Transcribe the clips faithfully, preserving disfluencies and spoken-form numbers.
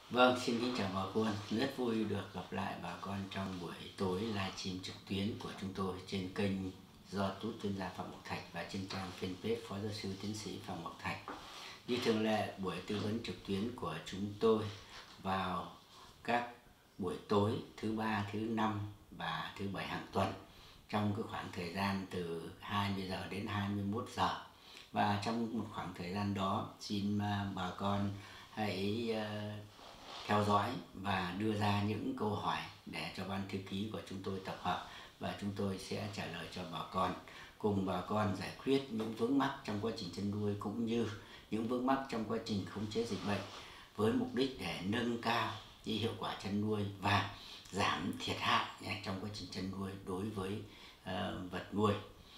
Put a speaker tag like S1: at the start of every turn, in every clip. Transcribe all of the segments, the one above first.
S1: Vâng, xin kính chào bà con. Rất vui được gặp lại bà con trong buổi tối livestream trực tuyến của chúng tôi trên kênh do tú chuyên gia Phạm Ngọc Thạch và trên trang fanpage Phó Giáo sư Tiến sĩ Phạm Ngọc Thạch. Như thường lệ, buổi tư vấn trực tuyến của chúng tôi vào các buổi tối thứ ba, thứ năm và thứ bảy hàng tuần trong cái khoảng thời gian từ hai mươi giờ đến hai mươi mốt giờ. Và trong một khoảng thời gian đó, xin bà con hãy theo dõi và đưa ra những câu hỏi để cho ban thư ký của chúng tôi tập hợp và chúng tôi sẽ trả lời cho bà con, cùng bà con giải quyết những vướng mắc trong quá trình chăn nuôi cũng như những vướng mắc trong quá trình khống chế dịch bệnh, với mục đích để nâng cao cái hiệu quả chăn nuôi và giảm thiệt hại trong quá trình chăn nuôi đối với uh, vật nuôi.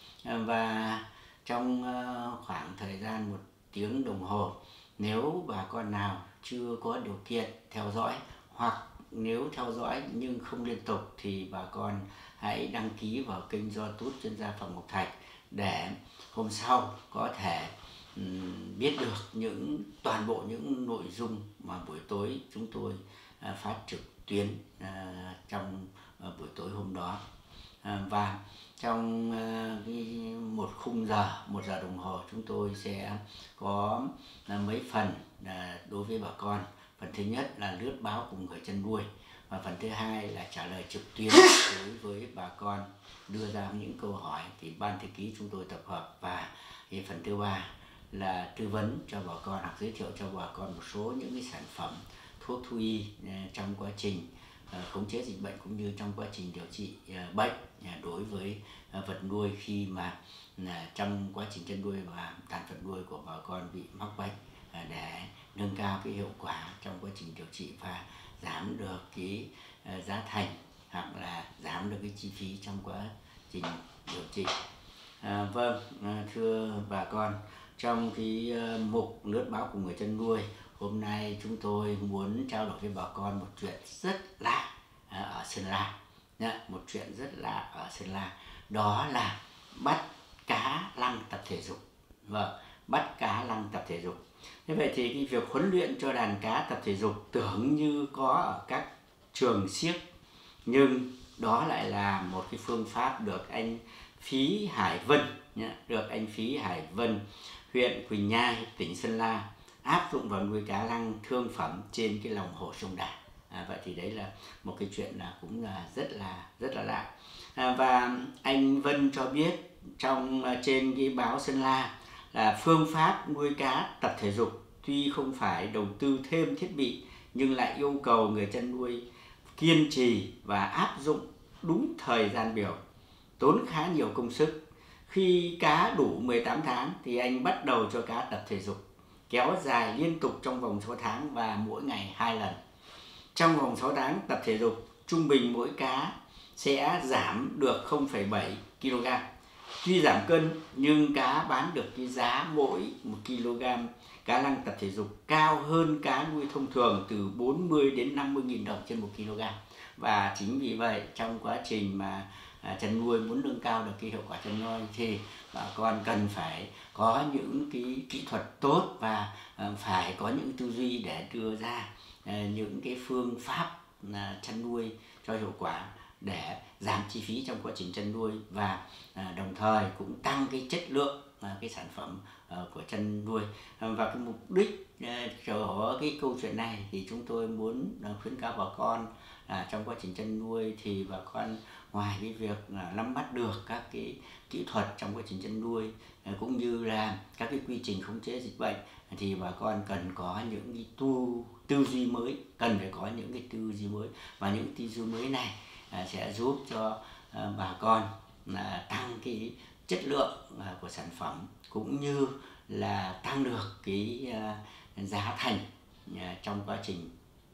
S1: Và trong uh, khoảng thời gian một tiếng đồng hồ, nếu bà con nào chưa có điều kiện theo dõi, hoặc nếu theo dõi nhưng không liên tục, thì bà con hãy đăng ký vào kênh do tú chuyên gia Phạm Ngọc Thạch để hôm sau có thể um, biết được những toàn bộ những nội dung mà buổi tối chúng tôi uh, phát trực tuyến uh, trong uh, buổi tối hôm đó. Uh, và trong uh, một khung giờ, một giờ đồng hồ, chúng tôi sẽ có uh, mấy phần uh, đối với bà con. Phần thứ nhất là lướt báo cùng người chăn nuôi, và phần thứ hai là trả lời trực tuyến đối với bà con, đưa ra những câu hỏi thì ban thư ký chúng tôi tập hợp. Và thì phần thứ ba là tư vấn cho bà con hoặc giới thiệu cho bà con một số những cái sản phẩm thuốc thú y uh, trong quá trình uh, khống chế dịch bệnh cũng như trong quá trình điều trị uh, bệnh uh, đối với uh, vật nuôi khi mà uh, trong quá trình chăn nuôi và đàn vật nuôi của bà con bị mắc bệnh, uh, để nâng cao cái hiệu quả trong quá trình điều trị và giảm được cái uh, giá thành hoặc là giảm được cái chi phí trong quá trình điều trị. À, vâng, à, thưa bà con, trong cái uh, mục lướt báo cùng người chăn nuôi hôm nay, chúng tôi muốn trao đổi với bà con một chuyện rất lạ à, ở Sơn La. Nhá, một chuyện rất lạ ở Sơn La, đó là bắt cá lăng tập thể dục. Vâng, bắt cá lăng tập thể dục. Thế vậy thì cái việc huấn luyện cho đàn cá tập thể dục tưởng như có ở các trường xiếc, nhưng đó lại là một cái phương pháp được anh Phí Hải Vân, được anh Phí Hải Vân, huyện Quỳnh Nhai, tỉnh Sơn La áp dụng vào nuôi cá lăng thương phẩm trên cái lòng hồ sông Đà. À, vậy thì đấy là một cái chuyện là cũng là rất là rất là lạ. À, và anh Vân cho biết trong trên cái báo Sơn La là phương pháp nuôi cá tập thể dục tuy không phải đầu tư thêm thiết bị, nhưng lại yêu cầu người chăn nuôi kiên trì và áp dụng đúng thời gian biểu, tốn khá nhiều công sức. Khi cá đủ mười tám tháng thì anh bắt đầu cho cá tập thể dục, kéo dài liên tục trong vòng sáu tháng và mỗi ngày hai lần. Trong vòng sáu tháng tập thể dục, trung bình mỗi cá sẽ giảm được không phẩy bảy ki lô gam. Tuy giảm cân nhưng cá bán được cái giá mỗi một ki lô gam cá lăng tập thể dục cao hơn cá nuôi thông thường từ bốn mươi đến năm mươi nghìn đồng trên một ki lô gam. Và chính vì vậy, trong quá trình mà à, chăn nuôi muốn nâng cao được cái hiệu quả chăn nuôi thì bà con cần phải có những cái kỹ thuật tốt và à, phải có những tư duy để đưa ra à, những cái phương pháp à, chăn nuôi cho hiệu quả, để giảm chi phí trong quá trình chăn nuôi và à, đồng thời cũng tăng cái chất lượng à, cái sản phẩm à, của chăn nuôi. À, và cái mục đích à, của cái câu chuyện này thì chúng tôi muốn à, khuyến cáo bà con à, trong quá trình chăn nuôi thì bà con ngoài cái việc à, nắm bắt được các cái kỹ thuật trong quá trình chăn nuôi à, cũng như là các cái quy trình khống chế dịch bệnh, thì bà con cần có những cái tu tư duy mới, cần phải có những cái tư duy mới, và những tư duy mới này à, sẽ giúp cho à, bà con là tăng cái chất lượng à, của sản phẩm, cũng như là tăng được cái à, giá thành à, trong quá trình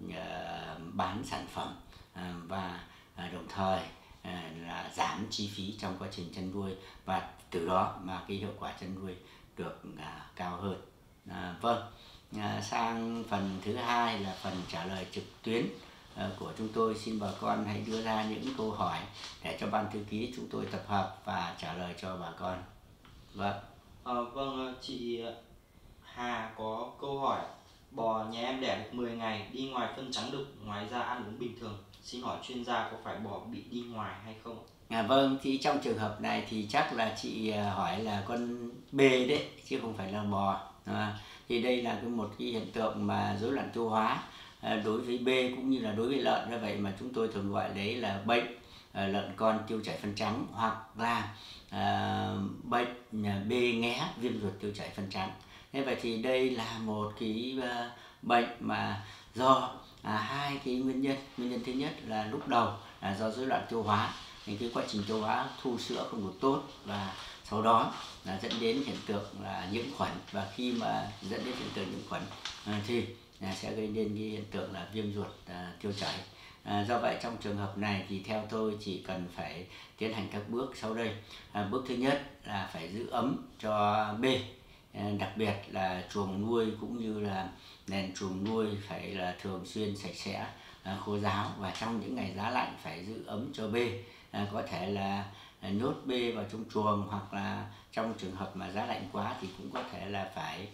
S1: à, bán sản phẩm à, và à, đồng thời à, là giảm chi phí trong quá trình chăn nuôi, và từ đó mà cái hiệu quả chăn nuôi được à, cao hơn. À, vâng, à, sang phần thứ hai là phần trả lời trực tuyến à, của chúng tôi. Xin bà con hãy đưa ra những câu hỏi để cho ban thư ký chúng tôi tập hợp và trả lời cho bà con. Vâng.
S2: À, vâng, chị Hà có câu hỏi Bò nhà em đẻ được mười ngày, đi ngoài phân trắng đục, ngoài ra ăn uống bình thường. Xin hỏi chuyên gia có phải bò bị đi ngoài hay không?
S1: À, vâng, thì trong trường hợp này thì chắc là chị hỏi là con bê đấy, chứ không phải là bò. À, thì đây là cái một cái hiện tượng mà rối loạn tiêu hóa à, đối với bê cũng như là đối với lợn. Như vậy mà chúng tôi thường gọi đấy là bệnh à, lợn con tiêu chảy phân trắng, hoặc là à, bệnh à, bê nghé viêm ruột tiêu chảy phân trắng. Thế vậy thì đây là một cái uh, bệnh mà do à, hai cái nguyên nhân. Nguyên nhân thứ nhất là lúc đầu là do rối loạn tiêu hóa, thì cái quá trình tiêu hóa thu sữa không được tốt, và sau đó là dẫn đến hiện tượng là nhiễm khuẩn, và khi mà dẫn đến hiện tượng nhiễm khuẩn à, thì à, sẽ gây nên cái hiện tượng là viêm ruột à, tiêu chảy. À, do vậy trong trường hợp này thì theo tôi chỉ cần phải tiến hành các bước sau đây. À, bước thứ nhất là phải giữ ấm cho bê, à, đặc biệt là chuồng nuôi cũng như là nền chuồng nuôi phải là thường xuyên sạch sẽ, à, khô ráo, và trong những ngày giá lạnh phải giữ ấm cho bê. À, có thể là nhốt bê vào trong chuồng, hoặc là trong trường hợp mà giá lạnh quá thì cũng có thể là phải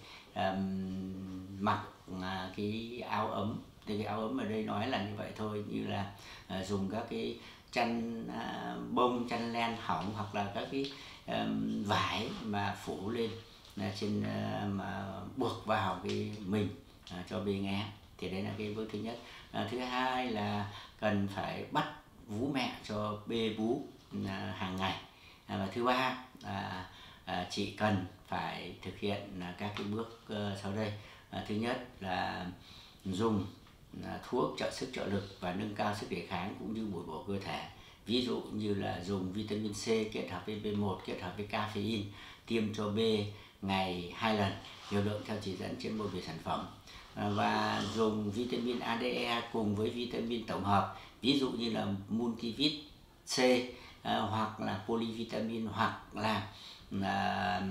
S1: um, mặc uh, cái áo ấm. Thì cái áo ấm ở đây nói là như vậy thôi, như là uh, dùng các cái chăn uh, bông, chăn len hỏng, hoặc là các cái um, vải mà phủ lên là trên uh, mà buộc vào cái mình uh, cho bê nghe. Thì đấy là cái bước thứ nhất. Uh, thứ hai là cần phải bắt vú mẹ cho bê bú à, hàng ngày. À, và thứ ba à, à, chị cần phải thực hiện à, các cái bước uh, sau đây. À, thứ nhất là dùng à, thuốc trợ sức trợ lực và nâng cao sức đề kháng cũng như bồi bổ cơ thể, ví dụ như là dùng vitamin C kết hợp với B một kết hợp với caffeine, tiêm cho B ngày hai lần, liều lượng theo chỉ dẫn trên bao bì sản phẩm. À, và dùng vitamin A, D, E cùng với vitamin tổng hợp, ví dụ như là multivit C, à, hoặc là polyvitamin, hoặc là à,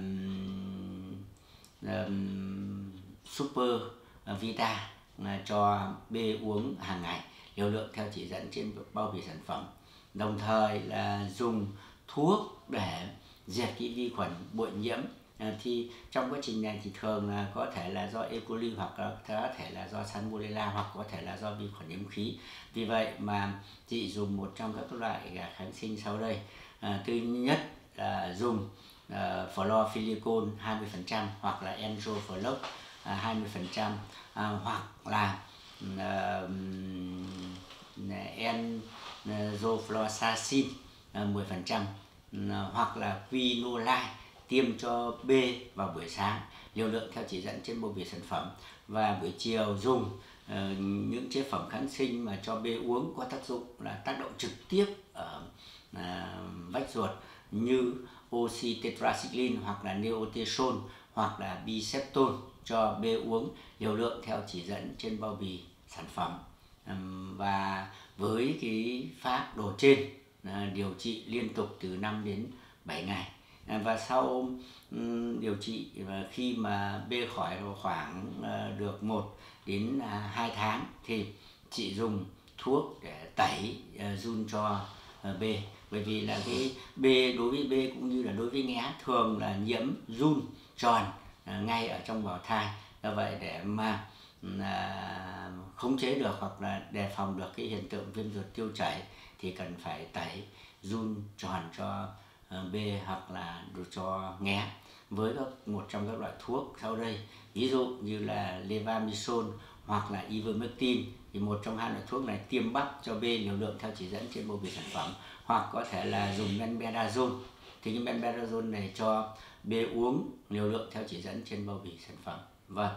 S1: um, super vita à, cho B uống hàng ngày, liều lượng theo chỉ dẫn trên bao bì sản phẩm. Đồng thời là dùng thuốc để diệt cái vi khuẩn bội nhiễm. À, thì trong quá trình này thì thường là có thể là do E. coli, hoặc là có thể là do Salmonella, hoặc có thể là do vi khuẩn nhiễm khí. Vì vậy mà chị dùng một trong các loại kháng sinh sau đây. À, thứ nhất là dùng uh, Fluorophyllicol hai mươi phần trăm, hoặc là Enroflox uh, hai mươi phần trăm, uh, hoặc là uh, Enrofloxacin uh, mười phần trăm, uh, hoặc là Quinoline tiêm cho B vào buổi sáng, liều lượng theo chỉ dẫn trên bao bì sản phẩm. Và buổi chiều dùng uh, những chế phẩm kháng sinh mà cho B uống có tác dụng là tác động trực tiếp ở uh, vách ruột, như oxy tetracycline, hoặc là neotesol, hoặc là biceptol cho B uống, liều lượng theo chỉ dẫn trên bao bì sản phẩm. Um, và với cái phác đồ trên uh, điều trị liên tục từ năm đến bảy ngày. Và sau um, điều trị, và khi mà B khỏi khoảng uh, được một đến hai tháng thì chị dùng thuốc để tẩy uh, giun cho uh, B. Bởi vì là cái B đối với B cũng như là đối với nghé thường là nhiễm giun tròn uh, ngay ở trong bào thai. Do vậy để mà uh, khống chế được hoặc là đề phòng được cái hiện tượng viêm ruột tiêu chảy thì cần phải tẩy giun tròn cho B, hoặc là cho nghé với các một trong các loại thuốc sau đây, ví dụ như là levamisole hoặc là ivermectin. Thì một trong hai loại thuốc này tiêm bắp cho B, liều lượng theo chỉ dẫn trên bao bì sản phẩm, hoặc có thể là dùng benbendazole. Thì cái benbendazole này cho B uống, liều lượng theo chỉ dẫn trên bao bì sản phẩm. Vâng.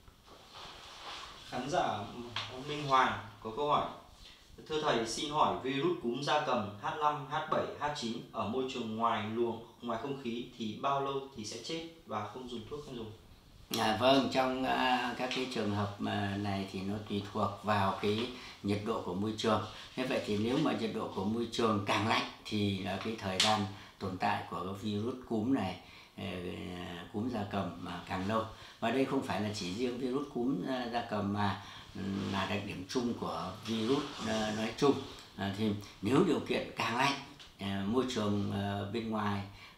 S2: Khán giả Minh Hoàng có câu hỏi: thưa thầy, xin hỏi virus cúm gia cầm H năm, H bảy, H chín ở môi trường ngoài luồng, ngoài không khí thì bao lâu thì sẽ chết và không dùng thuốc không dùng?
S1: À, vâng, trong uh, các cái trường hợp mà này thì nó tùy thuộc vào cái nhiệt độ của môi trường. Thế vậy thì nếu mà nhiệt độ của môi trường càng lạnh thì là cái thời gian tồn tại của cái virus cúm này, uh, cúm gia cầm mà càng lâu. Và đây không phải là chỉ riêng virus cúm uh, gia cầm mà là đặc điểm chung của virus uh, nói chung. Uh, thì nếu điều kiện càng lạnh, uh, môi trường uh, bên ngoài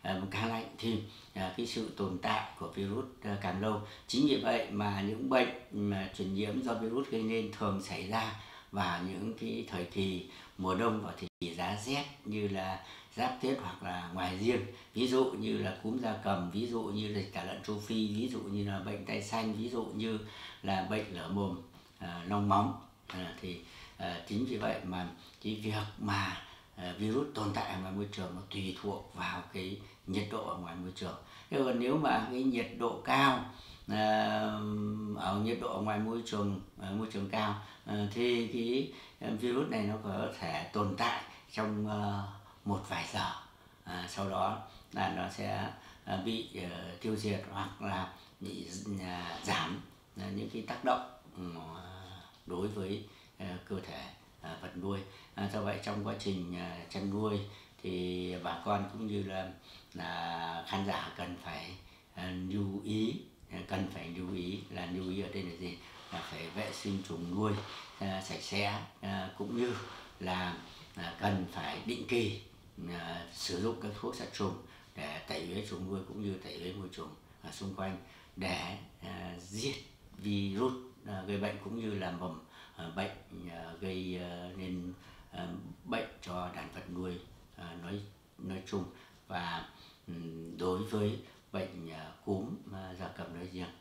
S1: càng lạnh thì cái sự tồn tại của virus càng lâu. Chính vì vậy mà những bệnh mà truyền nhiễm do virus gây nên thường xảy ra vào những cái thời kỳ mùa đông và thời kỳ giá rét, như là giáp Tết hoặc là ngoài riêng, ví dụ như là cúm gia cầm, ví dụ như là dịch tả lợn châu Phi, ví dụ như là bệnh tay xanh, ví dụ như là bệnh lở mồm à, long móng. À, thì à, chính vì vậy mà cái việc mà à, virus tồn tại ở ngoài môi trường nó tùy thuộc vào cái nhiệt độ ở ngoài môi trường. Thế còn nếu mà cái nhiệt độ cao à, ở nhiệt độ ở ngoài môi trường ở môi trường cao à, thì cái virus này nó có thể tồn tại trong à, một vài giờ, à, sau đó là nó sẽ à, bị uh, tiêu diệt hoặc là bị uh, giảm uh, những cái tác động uh, đối với uh, cơ thể uh, vật nuôi. À, do vậy trong quá trình uh, chăn nuôi thì bà con cũng như là, là khán giả cần phải uh, lưu ý uh, cần phải lưu ý là lưu ý ở đây là gì, là phải vệ sinh chuồng nuôi uh, sạch sẽ, uh, cũng như là uh, cần phải định kỳ uh, sử dụng các thuốc sát trùng để tẩy uế chuồng nuôi cũng như tẩy uế môi trường uh, xung quanh để uh, giết virus uh, gây bệnh cũng như là mầm uh, bệnh uh, gây uh, nên uh, bệnh cho đàn vật nuôi uh, nói nói chung, và um, đối với bệnh uh, cúm uh, gia cầm nói riêng.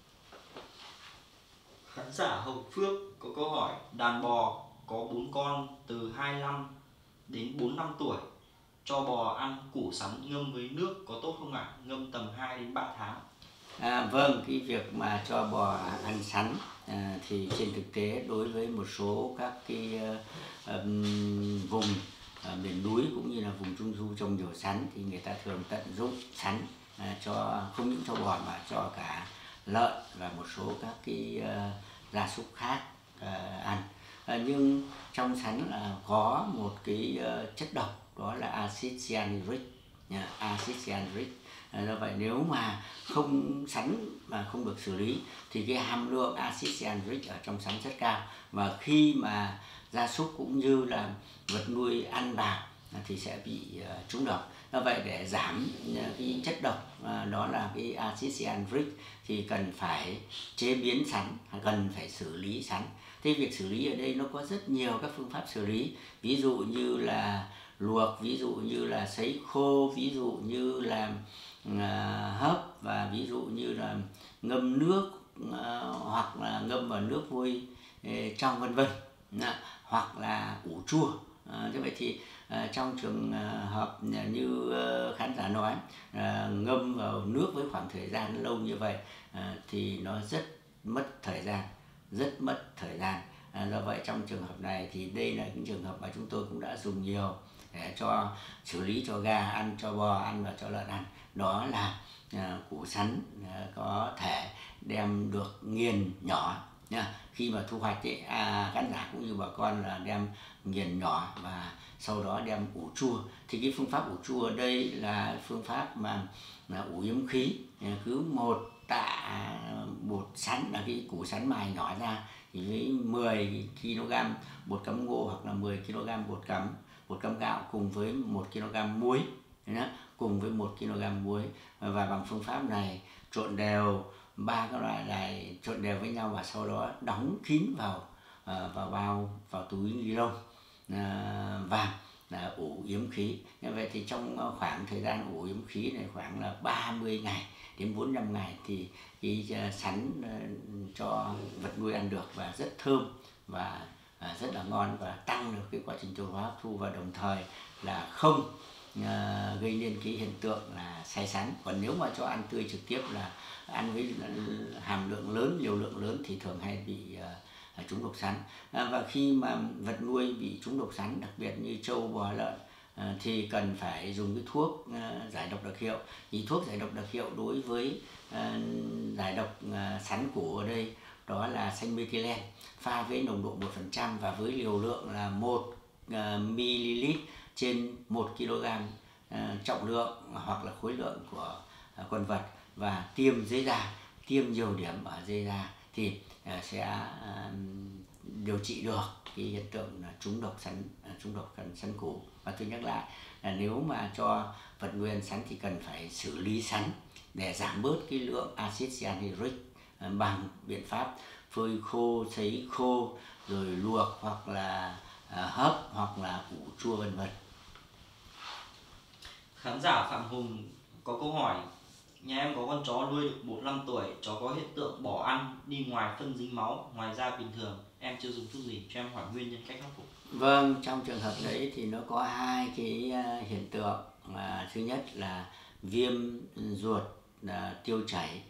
S2: Khán giả Hậu Phước có câu hỏi: đàn bò có bốn con từ hai mươi lăm đến bốn mươi lăm tuổi, cho bò ăn củ sắn ngâm với nước có tốt không ạ? À? Ngâm tầm hai đến ba tháng.
S1: À, vâng, cái việc mà cho bò ăn sắn à, thì trên thực tế đối với một số các cái uh, um, vùng uh, miền núi cũng như là vùng trung du trồng nhiều sắn thì người ta thường tận dụng sắn à, cho không những cho bò mà cho cả lợn và một số các cái uh, gia súc khác uh, ăn. À, nhưng trong sắn là có một cái uh, chất độc, đó là axit cyanuric, yeah, axit cyanuric. À, do vậy nếu mà không sắn mà không được xử lý thì cái hàm lượng axit cyanuric ở trong sắn rất cao, và khi mà gia súc cũng như là vật nuôi ăn vào thì sẽ bị uh, trúng độc. Do vậy để giảm uh, cái chất độc uh, đó là cái axit cyanuric thì cần phải chế biến sắn, cần phải xử lý sắn. Thế việc xử lý ở đây nó có rất nhiều các phương pháp xử lý, ví dụ như là luộc, ví dụ như là sấy khô, ví dụ như là uh, hấp, và ví dụ như là ngâm nước uh, hoặc là ngâm vào nước vôi uh, trong vân vân, uh, hoặc là ủ chua. Uh, thế vậy thì uh, trong trường uh, hợp như uh, khán giả nói, uh, ngâm vào nước với khoảng thời gian lâu như vậy uh, thì nó rất mất thời gian, rất mất thời gian. À, do vậy trong trường hợp này thì đây là những trường hợp mà chúng tôi cũng đã dùng nhiều để cho xử lý cho gà ăn, cho bò ăn và cho lợn ăn. Đó là à, củ sắn à, có thể đem được nghiền nhỏ nha. Khi mà thu hoạch ấy, à, khán giả cũng như bà con là đem nghiền nhỏ và sau đó đem ủ chua. Thì cái phương pháp ủ chua ở đây là phương pháp mà là ủ yếm khí, cứ một tạ bột sắn là cái củ sắn mài nhỏ ra thì với mười ki lô gam bột cám ngô hoặc là mười ki lô gam bột cám bột cám gạo cùng với một ki lô gam muối, cùng với một ki lô gam muối, và bằng phương pháp này trộn đều ba cái loại này, trộn đều với nhau và sau đó đóng kín vào vào bao vào túi ni lông và là ủ yếm khí. Như vậy thì trong khoảng thời gian ủ yếm khí này khoảng là ba mươi ngày đến bốn mươi lăm ngày thì cái sắn cho vật nuôi ăn được và rất thơm và rất là ngon, và tăng được cái quá trình tiêu hóa hấp thu, và đồng thời là không uh, gây nên cái hiện tượng là say sắn. Còn nếu mà cho ăn tươi trực tiếp là ăn với hàm lượng lớn, liều lượng lớn thì thường hay bị uh, trúng độc sắn. À, và khi mà vật nuôi bị trúng độc sắn, đặc biệt như trâu bò lợn, à, thì cần phải dùng cái thuốc uh, giải độc đặc hiệu. Thì thuốc giải độc đặc hiệu đối với uh, giải độc uh, sắn củ ở đây đó là xanh methylen, pha với nồng độ một phần trăm và với liều lượng là một mi-li-lít trên một ki lô gam uh, trọng lượng hoặc là khối lượng của uh, con vật, và tiêm dưới da, tiêm nhiều điểm ở dưới da thì uh, sẽ uh, điều trị được cái hiện tượng là trúng độc sắn trúng độc cắn sắn củ. Và tôi nhắc lại là nếu mà cho vật nuôi ăn sắn thì cần phải xử lý sắn để giảm bớt cái lượng axit cyanuric bằng biện pháp phơi khô, sấy khô, rồi luộc hoặc là hấp hoặc là ủ chua vân vân.
S2: Khán giả Phạm Hùng có câu hỏi: nhà em có con chó nuôi được bốn mươi lăm tuổi, chó có hiện tượng bỏ ăn, đi ngoài phân dính máu, ngoài ra bình thường, em chưa dùng thuốc gì, cho em hỏi nguyên nhân cách khắc phục.
S1: Vâng, trong trường hợp đấy thì nó có hai cái hiện tượng. À, thứ nhất là viêm ruột à, tiêu chảy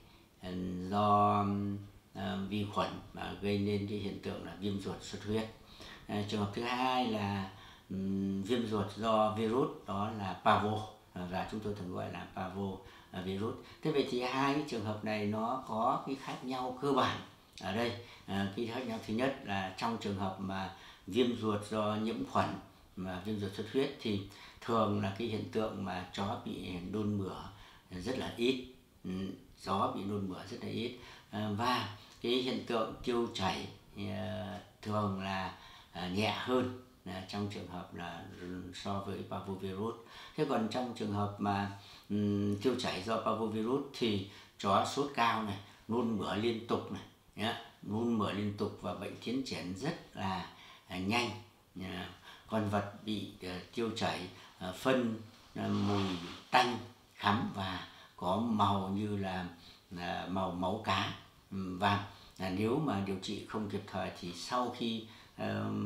S1: do à, vi khuẩn mà gây nên cái hiện tượng là viêm ruột xuất huyết. À, trường hợp thứ hai là um, viêm ruột do virus, đó là parvo, và chúng tôi thường gọi là parvo virus. Thế vậy thì hai cái trường hợp này nó có cái khác nhau cơ bản ở đây. À, cái khác nhau thứ nhất là trong trường hợp mà viêm ruột do nhiễm khuẩn mà viêm ruột xuất huyết thì thường là cái hiện tượng mà chó bị nôn mửa rất là ít, chó bị nôn mửa rất là ít, à, và cái hiện tượng tiêu chảy thường là nhẹ hơn trong trường hợp là so với parvovirus. Thế còn trong trường hợp mà um, tiêu chảy do parvovirus thì chó sốt cao này, nôn mửa liên tục này, nhá, nôn mửa liên tục và bệnh tiến triển rất là uh, nhanh. Uh, con vật bị uh, tiêu chảy, uh, phân uh, mùi tanh, khắm và có màu như là uh, màu máu cá um, vàng. Uh, nếu mà điều trị không kịp thời thì sau khi uh,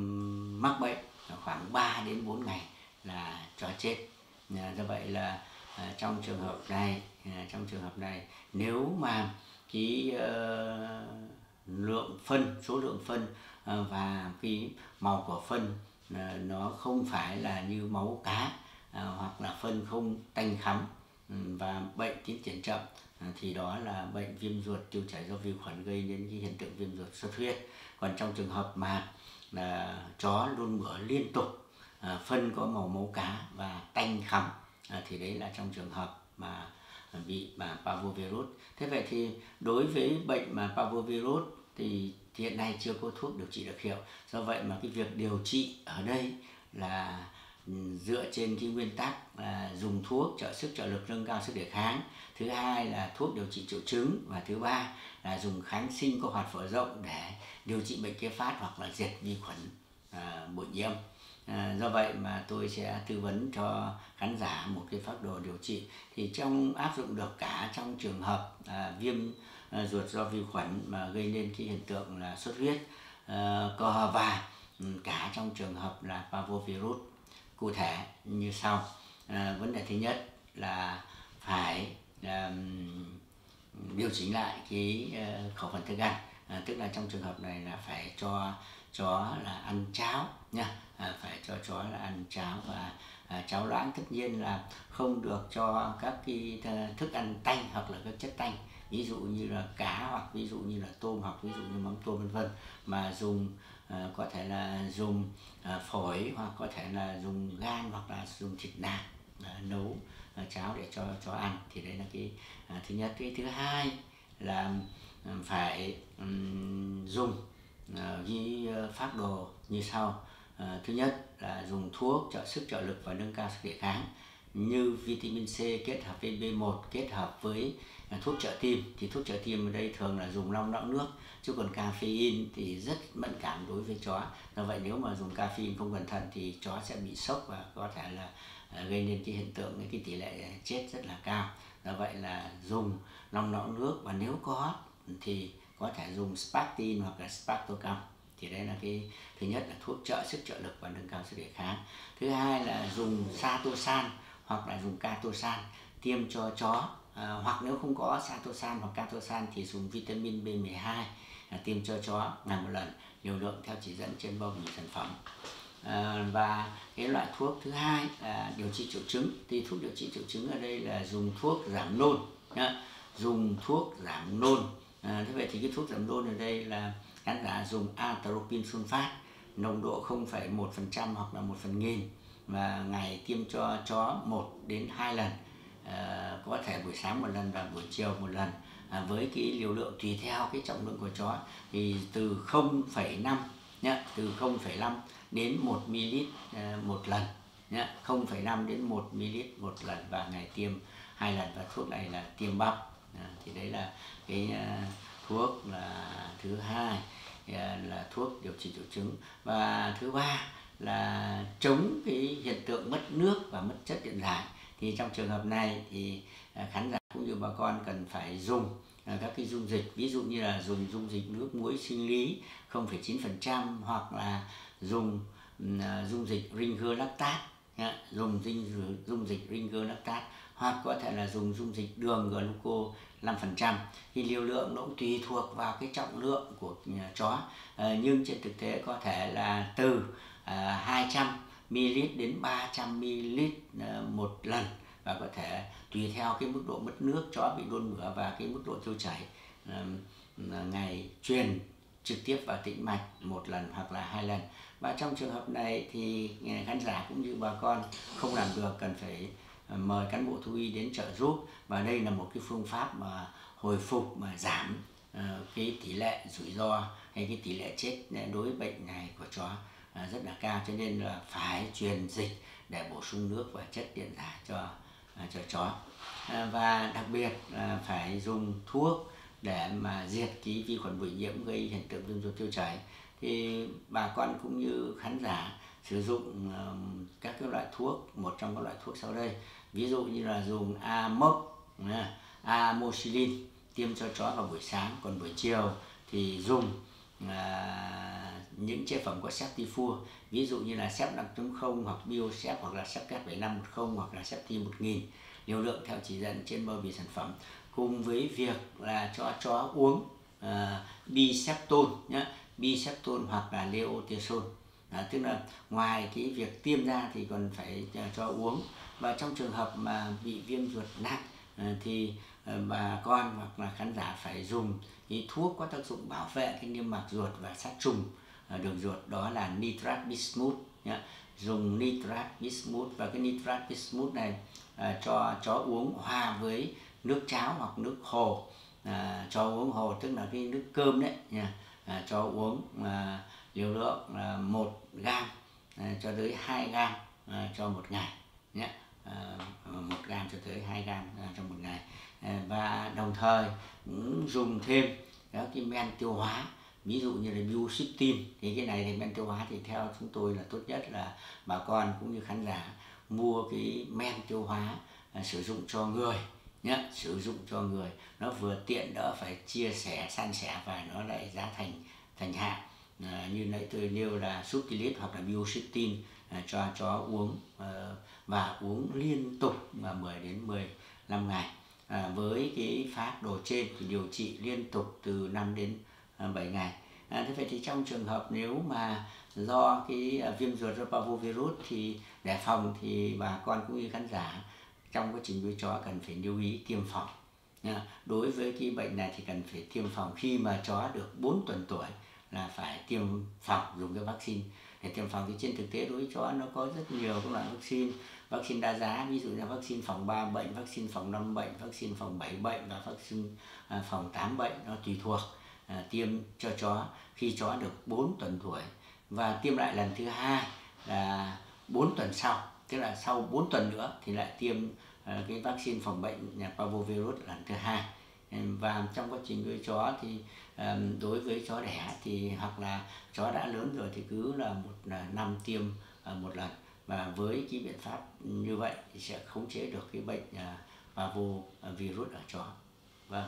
S1: mắc bệnh khoảng ba đến bốn ngày là chó chết. À, do vậy là à, trong trường hợp này à, trong trường hợp này nếu mà cái uh, lượng phân, số lượng phân uh, và cái màu của phân uh, nó không phải là như máu cá, uh, hoặc là phân không tanh khắm um, và bệnh tiến triển chậm, uh, thì đó là bệnh viêm ruột tiêu chảy do vi khuẩn gây nên cái hiện tượng viêm ruột xuất huyết. Còn trong trường hợp mà là chó nôn mửa liên tục, à, phân có màu máu cá và tanh khắm, à, thì đấy là trong trường hợp mà bị mà parvovirus. Thế vậy thì đối với bệnh mà parvovirus thì hiện nay chưa có thuốc điều trị đặc hiệu. Do vậy mà cái việc điều trị ở đây là dựa trên cái nguyên tắc là dùng thuốc trợ sức trợ lực nâng cao sức đề kháng, thứ hai là thuốc điều trị triệu chứng, và thứ ba là dùng kháng sinh có hoạt phổ rộng để điều trị bệnh kế phát hoặc là diệt vi khuẩn à, bội nhiễm. À, do vậy mà tôi sẽ tư vấn cho khán giả một cái phác đồ điều trị thì trong áp dụng được cả trong trường hợp à, viêm à, ruột do vi khuẩn mà gây nên cái hiện tượng là xuất huyết, à, co và cả trong trường hợp là parvovirus. Cụ thể như sau. À, vấn đề thứ nhất là phải um, điều chỉnh lại cái uh, khẩu phần thức ăn, à, tức là trong trường hợp này là phải cho chó là ăn cháo nha, à, phải cho chó là ăn cháo và à, cháo loãng. Tất nhiên là không được cho các cái thức ăn tanh hoặc là các chất tanh, ví dụ như là cá hoặc ví dụ như là tôm hoặc ví dụ như mắm tôm vân vân, mà dùng à, có thể là dùng à, phổi hoặc có thể là dùng gan hoặc là dùng thịt nạc à, nấu à, cháo để cho chó ăn. Thì đấy là cái à, thứ nhất. Cái thứ hai là phải um, dùng cái uh, phác đồ như sau. Uh, thứ nhất là dùng thuốc trợ sức trợ lực và nâng cao sức đề kháng như vitamin C kết hợp với B một kết hợp với uh, thuốc trợ tim. Thì thuốc trợ tim ở đây thường là dùng long đọng nước, chứ còn caffeine thì rất mẫn cảm đối với chó. Do vậy nếu mà dùng caffeine không cẩn thận thì chó sẽ bị sốc và có thể là uh, gây nên cái hiện tượng cái tỷ lệ chết rất là cao. Do vậy là dùng long đọng nước, và nếu có thì có thể dùng Spartin hoặc là Spartocam. Thì đây là cái thứ nhất là thuốc trợ sức trợ lực và nâng cao sức đề kháng. Thứ hai là dùng Satosan hoặc là dùng Catosan tiêm cho chó, à, hoặc nếu không có Satosan hoặc Catosan thì dùng vitamin B mười hai à, tiêm cho chó ngày một lần, liều lượng theo chỉ dẫn trên bao bì sản phẩm. À, và cái loại thuốc thứ hai là điều trị triệu chứng. Thì thuốc điều trị triệu chứng ở đây là dùng thuốc giảm nôn nhá, dùng thuốc giảm nôn. À, thế vậy thì cái thuốc giảm nôn ở đây là khán giả dùng atropine sulfat nồng độ không phẩy một phần trăm hoặc là một phần nghìn, và ngày tiêm cho chó một đến hai lần, à, có thể buổi sáng một lần và buổi chiều một lần, à, với cái liều lượng tùy theo cái trọng lượng của chó thì từ không phẩy năm nhé, từ không phẩy năm đến một mi-li-lít một lần nhé, không phẩy năm đến một mi-li-lít một lần và ngày tiêm hai lần, và thuốc này là tiêm bắp. À, thì đấy là cái uh, thuốc là thứ hai, uh, là thuốc điều trị triệu chứng. Và thứ ba là chống cái hiện tượng mất nước và mất chất điện giải. Thì trong trường hợp này thì uh, khán giả cũng như bà con cần phải dùng uh, các cái dung dịch, ví dụ như là dùng dung dịch nước muối sinh lý không phẩy chín phần trăm, hoặc là dùng uh, dung dịch Ringer lactate, yeah, dùng dinh dung dịch Ringer lactate, hoặc có thể là dùng dung dịch đường gluco năm phần trăm. Thì liều lượng nó cũng tùy thuộc vào cái trọng lượng của chó, à, nhưng trên thực tế có thể là từ à, hai trăm mi-li-lít đến ba trăm mi-li-lít một lần, và có thể tùy theo cái mức độ mất nước, chó bị nôn mửa và cái mức độ tiêu chảy, à, ngày truyền trực tiếp vào tĩnh mạch một lần hoặc là hai lần. Và trong trường hợp này thì khán giả cũng như bà con không làm được, cần phải mời cán bộ thú y đến trợ giúp. Và đây là một cái phương pháp mà hồi phục, mà giảm uh, cái tỷ lệ rủi ro hay cái tỷ lệ chết đối với bệnh này của chó uh, rất là cao, cho nên là phải truyền dịch để bổ sung nước và chất điện giải cho uh, cho chó. Uh, và đặc biệt là uh, phải dùng thuốc để mà diệt cái vi khuẩn bội nhiễm gây hiện tượng viêm ruột tiêu chảy. Thì bà con cũng như khán giả sử dụng uh, các cái loại thuốc, một trong các loại thuốc sau đây, ví dụ như là dùng Amox, Amoxicillin tiêm cho chó vào buổi sáng, còn buổi chiều thì dùng uh, những chế phẩm có Septifur, ví dụ như là Sep năm chấm không hoặc Biosep, hoặc là Sepcat bảy năm một không, hoặc là Septi một nghìn, liều lượng theo chỉ dẫn trên bao bì sản phẩm, cùng với việc là cho chó uống uh, Biseptol nhé, Biseptol hoặc là Leotiazone. À, tức là ngoài cái việc tiêm ra thì còn phải cho uống. Và trong trường hợp mà bị viêm ruột nặng à, thì à, bà con hoặc là khán giả phải dùng cái thuốc có tác dụng bảo vệ cái niêm mạc ruột và sát trùng à, đường ruột, đó là nitrat bismuth nhé. Dùng nitrat bismuth, và cái nitrat bismuth này à, cho chó uống hòa với nước cháo hoặc nước hồ, à, cho uống hồ tức là cái nước cơm đấy nha. À, cho uống à, liều lượng là một gam à, cho tới hai gam à, cho một ngày nhé, à, một gam cho tới hai gam à, trong một ngày. À, và đồng thời cũng dùng thêm các cái men tiêu hóa, ví dụ như là Biosiptin. Thì cái này thì men tiêu hóa thì theo chúng tôi là tốt nhất là bà con cũng như khán giả mua cái men tiêu hóa à, sử dụng cho người nhé, sử dụng cho người nó vừa tiện, đỡ phải chia sẻ san sẻ, và nó lại giá thành thành hạn. À, như nãy tôi nêu là Subtilis hoặc là Biosiptin à, cho chó uống à, và uống liên tục mà mười đến mười lăm ngày. À, với cái phác đồ trên thì điều trị liên tục từ năm đến bảy ngày. À, thế vậy thì trong trường hợp nếu mà do cái à, viêm ruột do parvovirus thì để phòng thì bà con cũng như khán giả trong quá trình nuôi chó cần phải lưu ý tiêm phòng. À, đối với cái bệnh này thì cần phải tiêm phòng khi mà chó được bốn tuần tuổi, là phải tiêm phòng, dùng cái vaccine để tiêm phòng. Thì trên thực tế đối với chó nó có rất nhiều các loại vaccine, vaccine đa giá, ví dụ như vaccine phòng ba bệnh, vaccine phòng năm bệnh, vaccine phòng bảy bệnh và vaccine à, phòng tám bệnh, nó tùy thuộc à, tiêm cho chó khi chó được bốn tuần tuổi, và tiêm lại lần thứ hai là bốn tuần sau, tức là sau bốn tuần nữa thì lại tiêm à, cái vaccine phòng bệnh nhà parvovirus lần thứ hai. Và trong quá trình nuôi chó thì um, đối với chó đẻ thì hoặc là chó đã lớn rồi thì cứ là một uh, năm tiêm uh, một lần, và với cái biện pháp như vậy thì sẽ khống chế được cái bệnh uh, parvovirus ở chó. Vâng.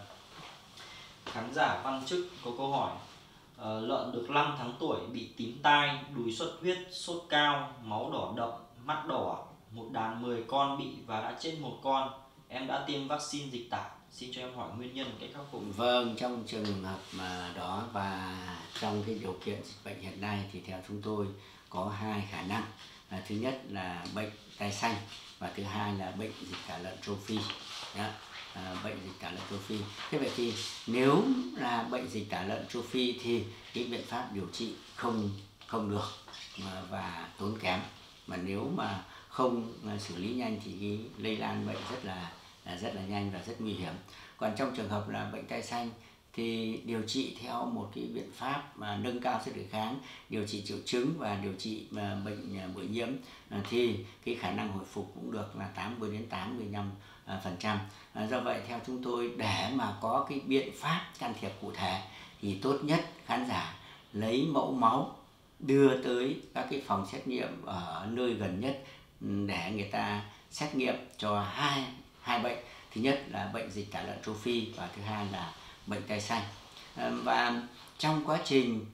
S2: Khán giả Văn Chức có câu hỏi: uh, lợn được năm tháng tuổi bị tím tai, đùi xuất huyết, sốt cao, máu đỏ đậm, mắt đỏ, một đàn mười con bị và đã chết một con. Em đã tiêm vaccine dịch tả, xin cho em hỏi nguyên nhân cách khắc phục.
S1: Vâng, trong trường hợp mà đó và trong cái điều kiện dịch bệnh hiện nay thì theo chúng tôi có hai khả năng. À, thứ nhất là bệnh tai xanh, và thứ hai là bệnh dịch tả lợn châu Phi. Đó. À, bệnh dịch tả lợn châu Phi. Thế vậy thì nếu là bệnh dịch tả lợn châu Phi thì cái biện pháp điều trị không không được mà, và tốn kém. Mà nếu mà không xử lý nhanh thì cái lây lan bệnh rất là, là rất là nhanh và rất nguy hiểm. Còn trong trường hợp là bệnh tai xanh thì điều trị theo một cái biện pháp mà nâng cao sức đề kháng, điều trị triệu chứng và điều trị mà bệnh bội nhiễm thì cái khả năng hồi phục cũng được là tám mươi đến tám mươi lăm phần trăm. Do vậy theo chúng tôi, để mà có cái biện pháp can thiệp cụ thể thì tốt nhất khán giả lấy mẫu máu đưa tới các cái phòng xét nghiệm ở nơi gần nhất để người ta xét nghiệm cho hai hai bệnh. Thứ nhất là bệnh dịch tả lợn châu Phi và thứ hai là bệnh tai xanh. Và trong quá trình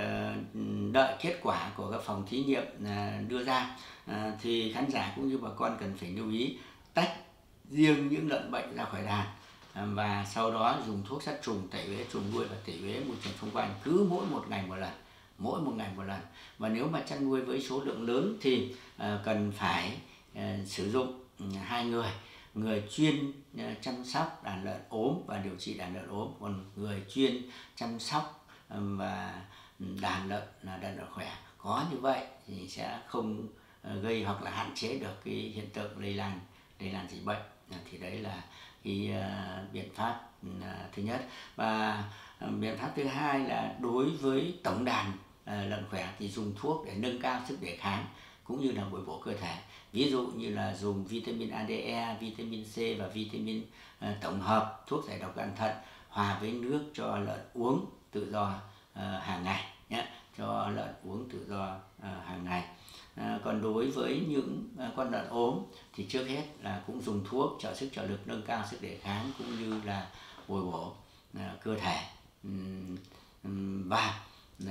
S1: đợi kết quả của các phòng thí nghiệm đưa ra thì khán giả cũng như bà con cần phải lưu ý tách riêng những lợn bệnh ra khỏi đàn và sau đó dùng thuốc sát trùng, tẩy uế trùng nuôi và tẩy uế môi trường xung quanh cứ mỗi một ngày một lần, mỗi một ngày một lần. Và nếu mà chăn nuôi với số lượng lớn thì cần phải sử dụng hai người, người chuyên chăm sóc đàn lợn ốm và điều trị đàn lợn ốm, còn người chuyên chăm sóc và đàn lợn là đàn lợn khỏe. Có như vậy thì sẽ không gây hoặc là hạn chế được cái hiện tượng lây lan lây lan dịch bệnh. Thì đấy là cái uh, biện pháp uh, thứ nhất. Và uh, biện pháp thứ hai là đối với tổng đàn uh, lợn khỏe thì dùng thuốc để nâng cao sức đề kháng cũng như là bồi bổ cơ thể. Ví dụ như là dùng vitamin A, D, E, vitamin C và vitamin uh, tổng hợp, thuốc giải độc gan thận hòa với nước cho lợn uống tự do uh, hàng ngày nhé, cho lợn uống tự do uh, hàng ngày. À, còn đối với những à, con lợn ốm thì trước hết là cũng dùng thuốc trợ sức trợ lực nâng cao sức đề kháng cũng như là bồi bổ à, cơ thể uhm, uhm, và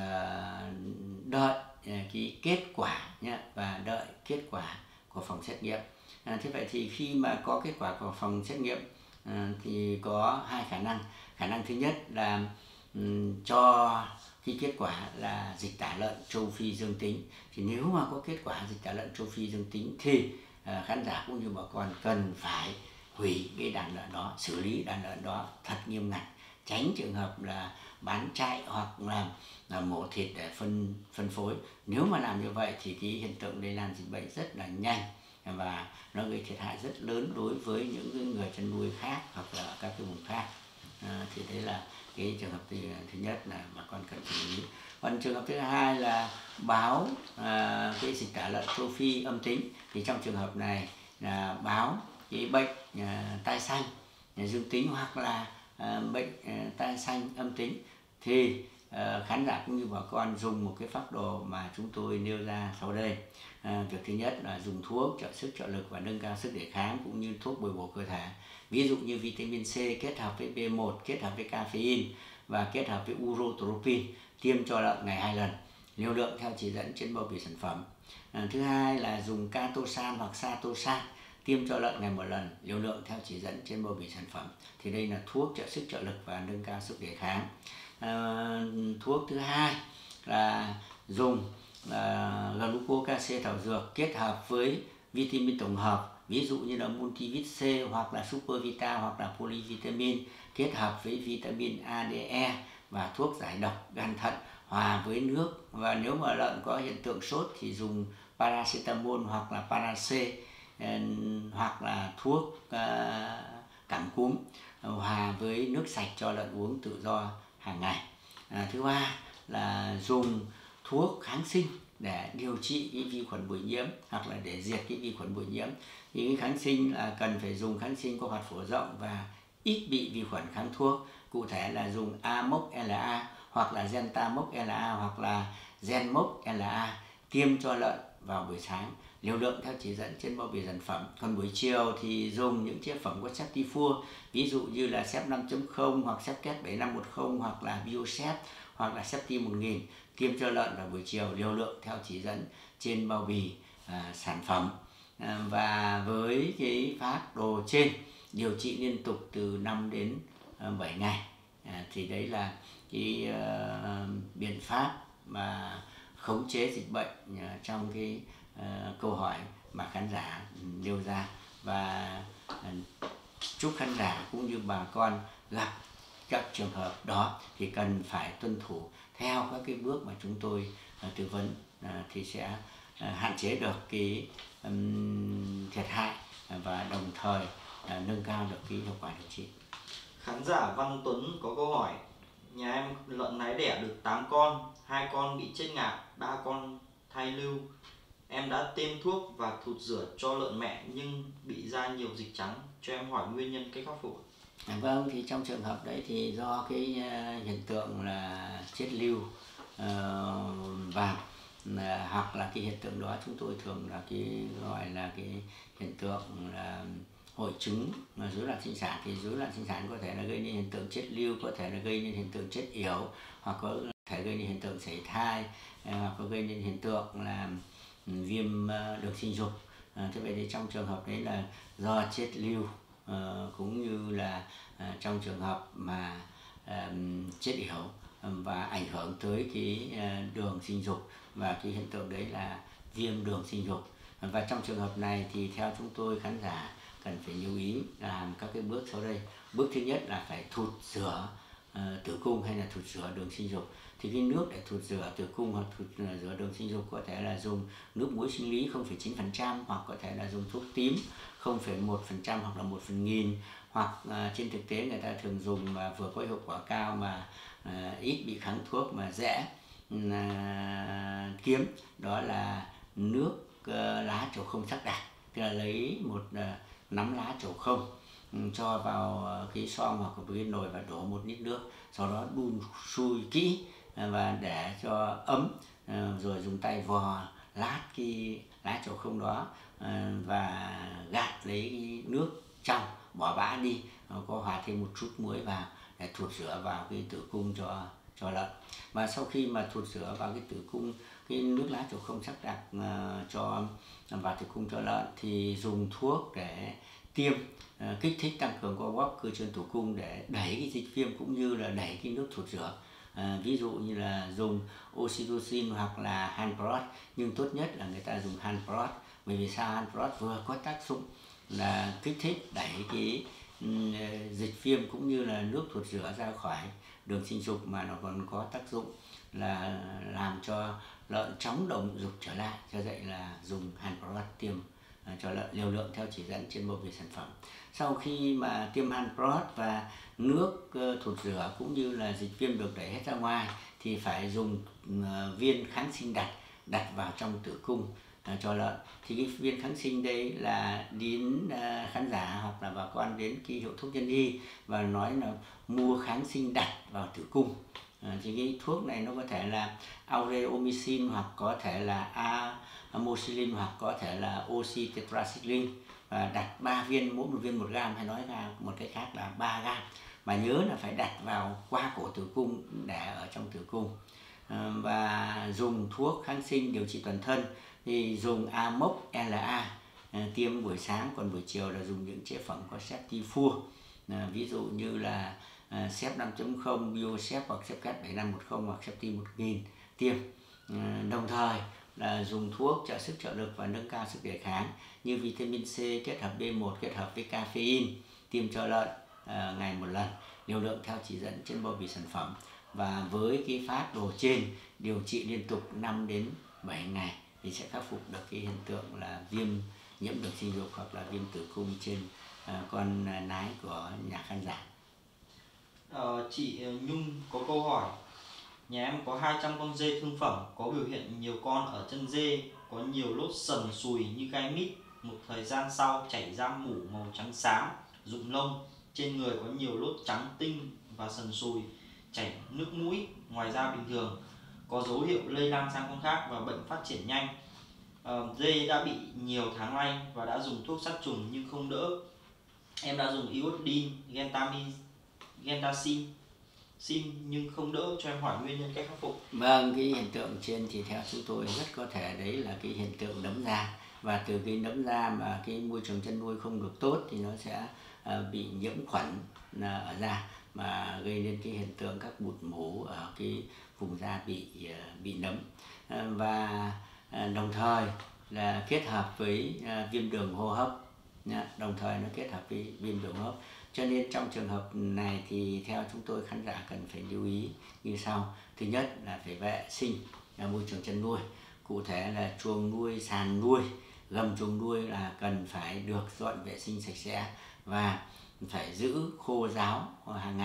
S1: à, đợi à, cái kết quả nhé, và đợi kết quả của phòng xét nghiệm. À, thế vậy thì khi mà có kết quả của phòng xét nghiệm à, thì có hai khả năng. Khả năng thứ nhất là um, cho khi kết quả là dịch tả lợn châu Phi dương tính, thì nếu mà có kết quả dịch tả lợn châu Phi dương tính thì uh, khán giả cũng như bà con cần phải hủy cái đàn lợn đó, xử lý đàn lợn đó thật nghiêm ngặt, tránh trường hợp là bán chạy hoặc là, là mổ thịt để phân phân phối. Nếu mà làm như vậy thì cái hiện tượng lây lan dịch bệnh rất là nhanh và nó gây thiệt hại rất lớn đối với những người chăn nuôi khác hoặc là các cái vùng khác. À, thì đấy là cái trường hợp thứ, thứ nhất là bà con cần chú ý. Còn trường hợp thứ hai là báo à, cái dịch tả lợn châu Phi âm tính, thì trong trường hợp này là báo cái bệnh à, tai xanh à, dương tính hoặc là à, bệnh à, tai xanh âm tính thì à, khán giả cũng như bà con dùng một cái phác đồ mà chúng tôi nêu ra sau đây. À, việc thứ nhất là dùng thuốc trợ sức trợ lực và nâng cao sức đề kháng cũng như thuốc bồi bổ cơ thể, ví dụ như vitamin C kết hợp với B một, kết hợp với caffeine và kết hợp với urotropin, tiêm cho lợn ngày hai lần, liều lượng theo chỉ dẫn trên bao bì sản phẩm. À, thứ hai là dùng Catosan hoặc Satosan, tiêm cho lợn ngày một lần, liều lượng theo chỉ dẫn trên bao bì sản phẩm. Thì đây là thuốc trợ sức trợ lực và nâng cao sức đề kháng. À, thuốc thứ hai là dùng à, glucocase thảo dược kết hợp với vitamin tổng hợp, ví dụ như là Multivit C hoặc là Supervita hoặc là Polyvitamin, kết hợp với vitamin A, D, E và thuốc giải độc gan thận hòa với nước. Và nếu mà lợn có hiện tượng sốt thì dùng paracetamol hoặc là parac hoặc là thuốc uh, cảm cúm hòa với nước sạch cho lợn uống tự do hàng ngày. À, thứ ba là dùng thuốc kháng sinh để điều trị cái vi khuẩn bội nhiễm hoặc là để diệt cái vi khuẩn bội nhiễm. Thì cái kháng sinh là cần phải dùng kháng sinh có hoạt phổ rộng và ít bị vi khuẩn kháng thuốc. Cụ thể là dùng Amox L A hoặc là Gentamox L A hoặc là Genmox L A, tiêm cho lợn vào buổi sáng, liều lượng theo chỉ dẫn trên bao bì sản phẩm. Còn buổi chiều thì dùng những chế phẩm có Septifur, ví dụ như là Sep năm chấm không hoặc Sepket bảy năm một không hoặc là Biosep hoặc là Septi một nghìn, tiêm cho lợn vào buổi chiều, liều lượng theo chỉ dẫn trên bao bì à, sản phẩm. À, và với cái phác đồ trên điều trị liên tục từ năm đến bảy ngày, à, thì đấy là cái uh, biện pháp mà khống chế dịch bệnh uh, trong cái uh, câu hỏi mà khán giả nêu ra. Và uh, chúc khán giả cũng như bà con gặp các trường hợp đó thì cần phải tuân thủ theo các cái bước mà chúng tôi uh, tư vấn, uh, thì sẽ uh, hạn chế được cái um, thiệt hại uh, và đồng thời uh, nâng cao được cái hiệu quả điều trị.
S2: Khán giả Văn Tuấn có câu hỏi: nhà em lợn nái đẻ được tám con, hai con bị chết ngạt, ba con thai lưu. Em đã tiêm thuốc và thụt rửa cho lợn mẹ nhưng bị ra nhiều dịch trắng, cho em hỏi nguyên nhân cách khắc phục.
S1: À, vâng, thì trong trường hợp đấy thì do cái uh, hiện tượng là chết lưu uh, vào uh, hoặc là cái hiện tượng đó chúng tôi thường là cái gọi là cái hiện tượng là hội chứng rối loạn sinh sản. Thì rối loạn sinh sản có thể là gây nên hiện tượng chết lưu, có thể là gây nên hiện tượng chết yểu, hoặc có thể gây nên hiện tượng sảy thai, hoặc có gây nên hiện tượng là viêm đường sinh dục. À, thế vậy thì trong trường hợp đấy là do chết lưu, uh, cũng như là uh, trong trường hợp mà uh, chết yểu um, và ảnh hưởng tới cái uh, đường sinh dục, và cái hiện tượng đấy là viêm đường sinh dục. Và trong trường hợp này thì theo chúng tôi, khán giả cần phải lưu ý làm các cái bước sau đây. Bước thứ nhất là phải thụt rửa uh, tử cung hay là thụt rửa đường sinh dục. Thì cái nước để thụt rửa tử cung hoặc thụt rửa đường sinh dục có thể là dùng nước muối sinh lý không phẩy chín phần trăm, hoặc có thể là dùng thuốc tím không phẩy một phần trăm hoặc là một phần nghìn, hoặc uh, trên thực tế người ta thường dùng mà vừa có hiệu quả cao mà uh, ít bị kháng thuốc mà dễ uh, kiếm, đó là nước uh, lá trầu không sắc đặc. Tức là lấy một uh, nắm lá trầu không, um, cho vào uh, cái xoong hoặc cái nồi và đổ một lít nước, sau đó đun sôi kỹ và để cho ấm, rồi dùng tay vò lát cái lá trầu không đó và gạt lấy cái nước trong, bỏ bã đi, có hòa thêm một chút muối vào để thụt rửa vào cái tử cung cho cho lợn. Và sau khi mà thụt rửa vào cái tử cung, cái nước lá trầu không sắc đặc cho vào tử cung cho lợn, thì dùng thuốc để tiêm kích thích tăng cường co bóp cơ trơn tử cung để đẩy cái dịch viêm cũng như là đẩy cái nước thụt rửa. À, ví dụ như là dùng oxytocin hoặc là Hanprot, nhưng tốt nhất là người ta dùng Hanprot. Bởi vì sao? Hanprot vừa có tác dụng là kích thích đẩy cái um, dịch viêm cũng như là nước thụt rửa ra khỏi đường sinh dục, mà nó còn có tác dụng là làm cho lợn chóng đồng dục trở lại. Cho vậy là dùng Hanprot tiêm uh, cho lợn liều lượng theo chỉ dẫn trên bao bì sản phẩm. Sau khi mà tiêm Hanprot và nước uh, thụt rửa cũng như là dịch viêm được đẩy hết ra ngoài, thì phải dùng uh, viên kháng sinh đặt đặt vào trong tử cung uh, cho lợn. Thì cái viên kháng sinh đây là đến uh, khán giả hoặc là bà con đến cái hiệu thuốc nhân y và nói là mua kháng sinh đặt vào tử cung. Uh, thì cái thuốc này nó có thể là aureomycin, hoặc có thể là amoxicillin, hoặc có thể là oxytetracycline, và đặt ba viên, mỗi một viên một gram, hay nói ra một cái khác là ba gram. Mà nhớ là phải đặt vào qua cổ tử cung để ở trong tử cung. À, và dùng thuốc kháng sinh điều trị toàn thân thì dùng Amox L A à, tiêm buổi sáng, còn buổi chiều là dùng những chế phẩm có Septifur, à, ví dụ như là à, Sep năm chấm không, Biosep hoặc Sepcat bảy năm một không hoặc Septi một nghìn tiêm. À, đồng thời là dùng thuốc trợ sức trợ lực và nâng cao sức đề kháng như vitamin C kết hợp B một kết hợp với caffeine, tiêm cho lợn à, ngày một lần, liều lượng theo chỉ dẫn trên bao bì sản phẩm. Và với cái phát đồ trên điều trị liên tục năm đến bảy ngày thì sẽ khắc phục được cái hiện tượng là viêm nhiễm đường sinh dục hoặc là viêm tử cung trên à, con nái của nhà khán giả.
S2: Ờ, chị Nhung có câu hỏi: nhà em có hai trăm con dê thương phẩm, có biểu hiện nhiều con ở chân dê, có nhiều lốt sần sùi như gai mít, một thời gian sau chảy ra mủ màu trắng xám, rụng lông, trên người có nhiều lốt trắng tinh và sần sùi, chảy nước mũi, ngoài ra bình thường, có dấu hiệu lây lan sang con khác và bệnh phát triển nhanh. Ờ, dê đã bị nhiều tháng nay và đã dùng thuốc sát trùng nhưng không đỡ. Em đã dùng iodine, gentamicin, gentacin xin nhưng không đỡ, cho em hỏi nguyên nhân cách khắc phục.
S1: Vâng, cái hiện tượng trên thì theo chúng tôi rất có thể đấy là cái hiện tượng nấm da, và từ cái nấm da mà cái môi trường chăn nuôi không được tốt thì nó sẽ uh, bị nhiễm khuẩn uh, ở da, mà gây nên cái hiện tượng các bụt mủ ở cái vùng da bị uh, bị nấm, uh, và uh, đồng thời là kết hợp với uh, viêm đường hô hấp, uh, đồng thời nó kết hợp với viêm đường hô hấp. Cho nên trong trường hợp này thì theo chúng tôi, khán giả cần phải lưu ý như sau. Thứ nhất là phải vệ sinh môi trường chăn nuôi, cụ thể là chuồng nuôi, sàn nuôi, gầm chuồng nuôi là cần phải được dọn vệ sinh sạch sẽ và phải giữ khô ráo hàng ngày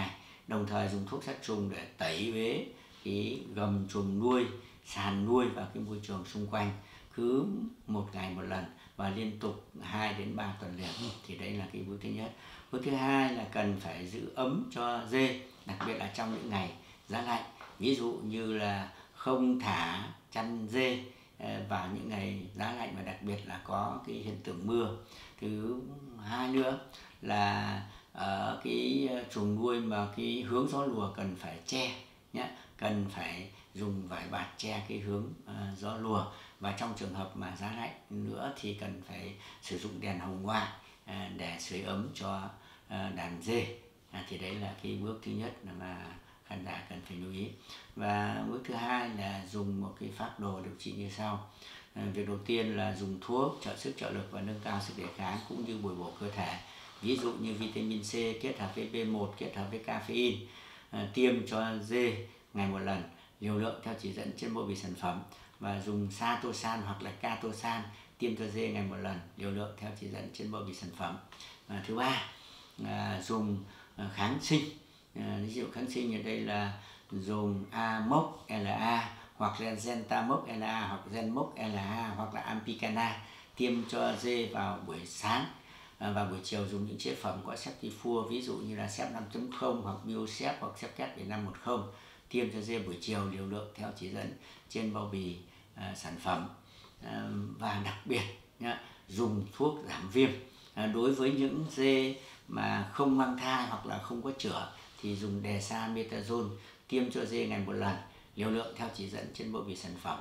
S1: đồng thời dùng thuốc sát trùng để tẩy uế cái gầm chuồng nuôi, sàn nuôi và cái môi trường xung quanh cứ một ngày một lần và liên tục hai đến ba tuần liền. Thì đấy là cái bước thứ nhất. Bước thứ hai là cần phải giữ ấm cho dê, đặc biệt là trong những ngày giá lạnh. Ví dụ như là không thả chăn dê vào những ngày giá lạnh, và đặc biệt là có cái hiện tượng mưa. Thứ hai nữa là ở cái chuồng nuôi mà cái hướng gió lùa cần phải che nhé, cần phải dùng vải bạt che cái hướng uh, gió lùa. Và trong trường hợp mà giá lạnh nữa thì cần phải sử dụng đèn hồng ngoại uh, để sưởi ấm cho uh, đàn dê. À, thì đấy là cái bước thứ nhất mà khán giả cần phải lưu ý. Và bước thứ hai là dùng một cái phác đồ điều trị như sau. À, việc đầu tiên là dùng thuốc trợ sức trợ lực và nâng cao sức đề kháng cũng như bồi bổ cơ thể. Ví dụ như vitamin C kết hợp với B một kết hợp với caffeine, à, tiêm cho dê ngày một lần, liều lượng theo chỉ dẫn trên bao bì sản phẩm. Và dùng Satosan hoặc là Catosan tiêm cho dê ngày một lần, liều lượng theo chỉ dẫn trên bao bì sản phẩm. À, thứ ba, à, dùng à, kháng sinh. À, ví dụ kháng sinh ở đây là dùng Amox L A hoặc là Zentamox L A hoặc Zenmox L A hoặc là Ampicana tiêm cho dê vào buổi sáng. À, và buổi chiều dùng những chế phẩm có Septifur, ví dụ như là Sep năm chấm không hoặc Biosep hoặc Sepcat bảy năm một không tiêm cho dê buổi chiều, liều lượng theo chỉ dẫn trên bao bì à, sản phẩm. À, và đặc biệt nhá, dùng thuốc giảm viêm à, đối với những dê mà không mang thai hoặc là không có chữa thì dùng Dexamethasone tiêm cho dê ngày một lần, liều lượng theo chỉ dẫn trên bao bì sản phẩm.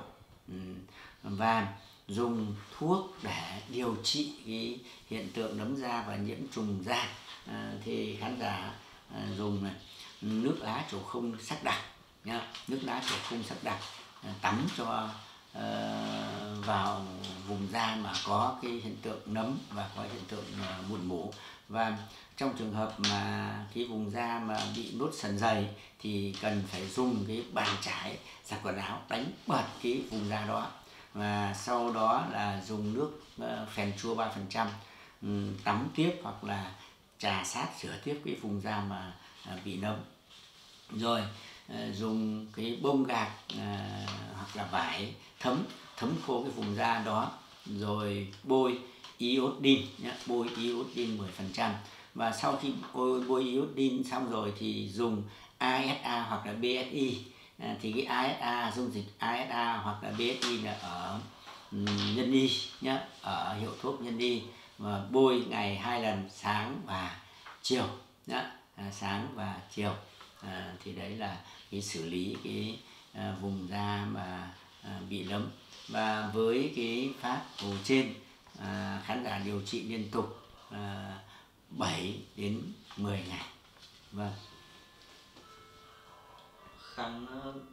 S1: Và dùng thuốc để điều trị cái hiện tượng nấm da và nhiễm trùng da à, thì khán giả à, dùng này, nước lá trầu không sắc đặc nhá, nước lá trầu không sắc đặc à, tắm cho à, vào vùng da mà có cái hiện tượng nấm và có hiện tượng à, mụn mủ. Và trong trường hợp mà cái vùng da mà bị nốt sần dày thì cần phải dùng cái bàn chải giặt quần áo đánh bật cái vùng da đó, và sau đó là dùng nước uh, phèn chua ba phần trăm um, tắm tiếp hoặc là chà sát rửa tiếp cái vùng da mà uh, bị nấm. Rồi uh, dùng cái bông gạc uh, hoặc là vải thấm thấm khô cái vùng da đó, rồi bôi iodine nhé, bôi iodine mười phần trăm. Và sau khi bôi, bôi iodine xong rồi thì dùng a ét a hoặc là bê ét i. À, thì cái a ét a, dung dịch a ét a hoặc là bê ét i là ở um, nhân y nhé, ở hiệu thuốc nhân y, và bôi ngày hai lần, sáng và chiều nhé, à, sáng và chiều. À, thì đấy là cái xử lý cái à, vùng da mà à, bị nấm. Và với cái pháp đồ trên, à, khán giả điều trị liên tục à, bảy đến mười ngày. Vâng.
S2: Khán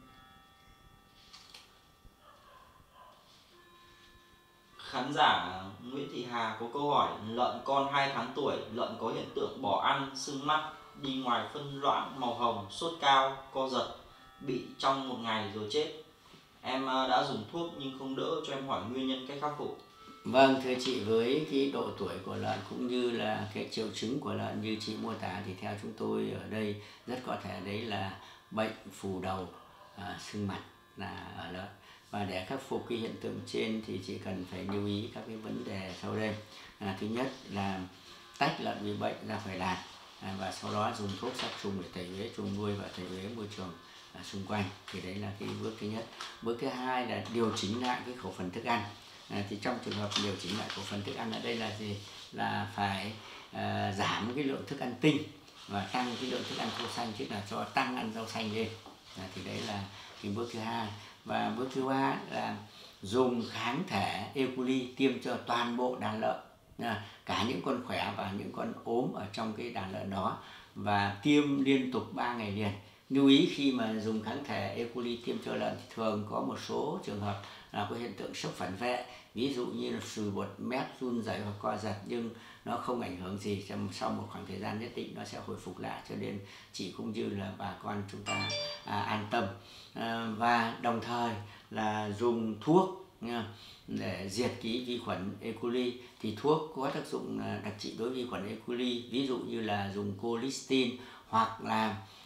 S2: Khán giả Nguyễn Thị Hà có câu hỏi: lợn con hai tháng tuổi, lợn có hiện tượng bỏ ăn, sưng mắt, đi ngoài phân loãng màu hồng, sốt cao, co giật, bị trong một ngày rồi chết. Em đã dùng thuốc nhưng không đỡ, cho em hỏi nguyên nhân, cách khắc phục.
S1: Vâng, thưa chị, với cái độ tuổi của lợn cũng như là cái triệu chứng của lợn như chị mô tả thì theo chúng tôi ở đây rất có thể đấy là bệnh phù đầu, à, sưng mặt là ở lợn. Và để khắc phục cái hiện tượng trên thì chị cần phải lưu ý các cái vấn đề sau đây. À, thứ nhất là tách lợn bị bệnh ra khỏi đàn, à, và sau đó dùng thuốc sát trùng để tẩy uế chuồng nuôi và tẩy uế môi trường à, xung quanh. Thì đấy là cái bước thứ nhất. Bước thứ hai là điều chỉnh lại cái khẩu phần thức ăn. À, thì trong trường hợp điều chỉnh lại khẩu phần thức ăn ở đây là gì? Là phải à, giảm cái lượng thức ăn tinh và tăng cái lượng thức ăn rau xanh, tức là cho tăng ăn rau xanh lên. À, thì đấy là cái bước thứ hai. Và bước thứ ba là dùng kháng thể E. coli tiêm cho toàn bộ đàn lợn, à, cả những con khỏe và những con ốm ở trong cái đàn lợn đó, và tiêm liên tục ba ngày liền. Lưu ý khi mà dùng kháng thể E. coli tiêm cho lợn thì thường có một số trường hợp là có hiện tượng sốc phản vệ, ví dụ như là sùi bọt mép, run rẩy hoặc co giật, nhưng nó không ảnh hưởng gì, sau một khoảng thời gian nhất định nó sẽ hồi phục lại, cho nên chị cũng như là bà con chúng ta à, an tâm. À, và đồng thời là dùng thuốc nha, để diệt cái vi khuẩn E. coli. Thì thuốc có tác dụng đặc trị đối với vi khuẩn E. coli, ví dụ như là dùng colistin hoặc là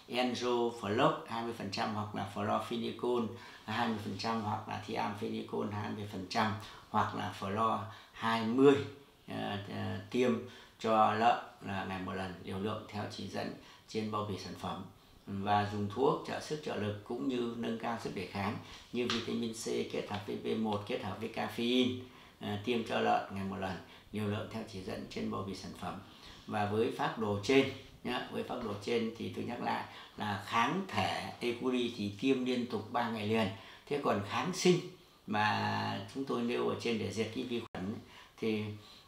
S1: Enzofloc hai mươi phần trăm hoặc là Florphenicol hai mươi phần trăm hoặc là Thiamphenicol hai mươi phần trăm hoặc là Flor hai mươi uh, uh, tiêm cho lợn là ngày một lần, liều lượng theo chỉ dẫn trên bao bì sản phẩm. Và dùng thuốc trợ sức trợ lực cũng như nâng cao sức đề kháng như vitamin C kết hợp với B một kết hợp với caffeine à, tiêm cho lợn ngày một lần, liều lượng theo chỉ dẫn trên bao bì sản phẩm. Và với phác đồ trên nhá, với phác đồ trên thì tôi nhắc lại là kháng thể E. coli thì tiêm liên tục ba ngày liền. Thế còn kháng sinh mà chúng tôi nêu ở trên để diệt cái vi khuẩn thì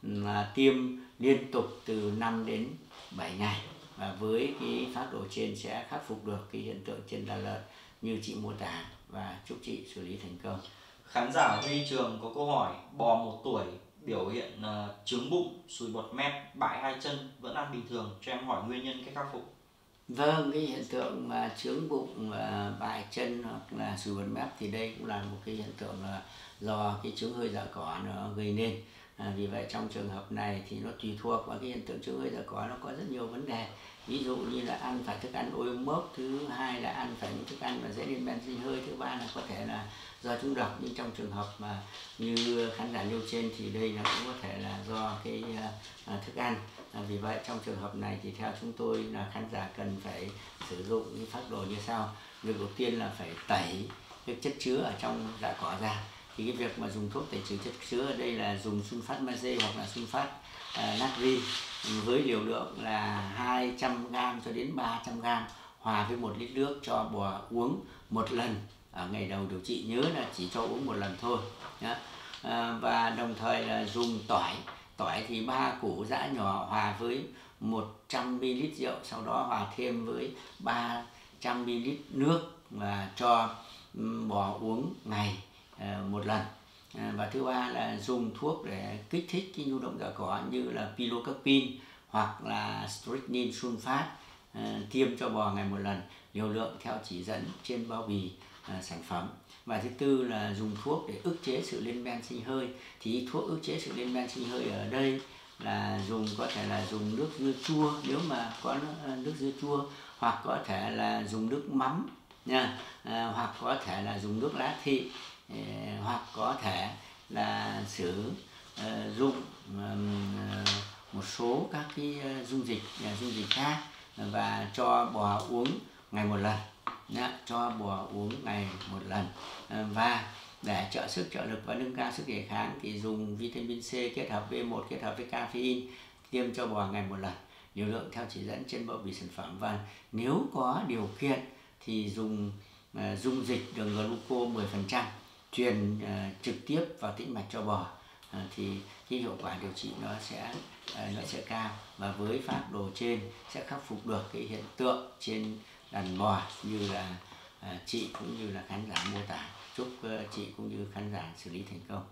S1: là tiêm liên tục từ năm đến bảy ngày. Và với cái phác đồ trên sẽ khắc phục được cái hiện tượng trên đàn lợn như chị mô tả, và chúc chị xử lý thành công.
S2: Khán giả Huy Trường có câu hỏi: bò một tuổi biểu hiện uh, trướng bụng, sùi bọt mép, bại hai chân vẫn ăn bình thường, cho em hỏi nguyên nhân cách khắc phục.
S1: Vâng, cái hiện tượng mà trướng bụng, uh, bại chân hoặc là sùi bọt mép thì đây cũng là một cái hiện tượng là do cái trứng hơi dạ cỏ nó gây nên. À, vì vậy trong trường hợp này thì nó tùy thuộc vào cái hiện tượng trứng hơi dạ cỏ, nó có rất nhiều vấn đề. Ví dụ như là ăn phải thức ăn ôi mốc, thứ hai là ăn phải những thức ăn mà dễ lên men sinh hơi, thứ ba là có thể là do trúng độc. Nhưng trong trường hợp mà như khán giả nêu trên thì đây là cũng có thể là do cái uh, thức ăn. À, vì vậy trong trường hợp này thì theo chúng tôi là khán giả cần phải sử dụng cái phác đồ như sau. Việc đầu tiên là phải tẩy cái chất chứa ở trong dạ cỏ ra. Thì cái việc mà dùng thuốc tẩy trừ chất chứa ở đây là dùng sunfat magie hoặc là sunfat uh, natri với liều lượng là hai trăm gam cho đến ba trăm gam hòa với một lít nước cho bò uống một lần ở ngày đầu điều trị. Nhớ là chỉ cho uống một lần thôi nhé. À, và đồng thời là dùng tỏi. Tỏi thì ba củ giã nhỏ hòa với một trăm mi li lít rượu, sau đó hòa thêm với ba trăm mi li lít nước và cho bò uống ngày một lần. À, và thứ ba là dùng thuốc để kích thích cái nhu động dạ cỏ như là pilocarpine hoặc là strychnine sulfat à, tiêm cho bò ngày một lần, liều lượng theo chỉ dẫn trên bao bì à, sản phẩm. Và thứ tư là dùng thuốc để ức chế sự lên men sinh hơi. Thì thuốc ức chế sự lên men sinh hơi ở đây là dùng có thể là dùng nước dưa chua nếu mà có nước dưa chua, hoặc có thể là dùng nước mắm nha, à, hoặc có thể là dùng nước lá thị, à, hoặc có thể là sử uh, dụng um, một số các cái dung dịch uh, dung dịch khác và cho bò uống ngày một lần. Nhá, cho bò uống ngày một lần. À, và để trợ sức trợ lực và nâng cao sức đề kháng thì dùng vitamin C kết hợp B một kết hợp với caffeine tiêm cho bò ngày một lần, liều lượng theo chỉ dẫn trên bao bì sản phẩm. Và nếu có điều kiện thì dùng uh, dung dịch đường gluco mười phần trăm truyền uh, trực tiếp vào tĩnh mạch cho bò, uh, thì cái hiệu quả điều trị nó sẽ uh, nó sẽ cao. Và với phác đồ trên sẽ khắc phục được cái hiện tượng trên đàn bò như là à, chị cũng như là khán giả mô tả. Chúc uh, chị cũng như khán giả xử lý thành công.